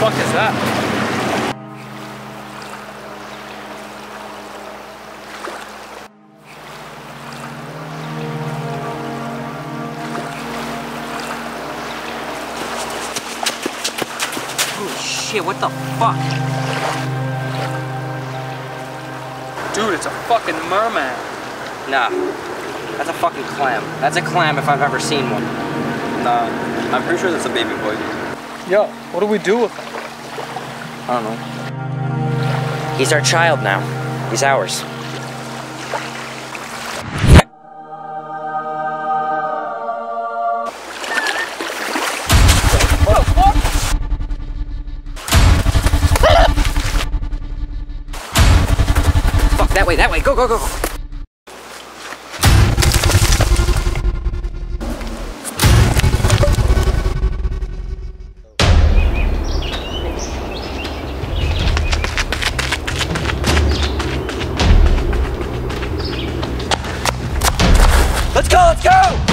fuck is that? Holy shit, what the fuck? Dude, it's a fucking merman. Nah, that's a fucking clam. That's a clam if I've ever seen one. Nah, I'm pretty sure that's a baby boy. Yo, what do we do with him? I don't know. He's our child now. He's ours. What the fuck? Fuck, that way, go, go, go. Let's go, let's go!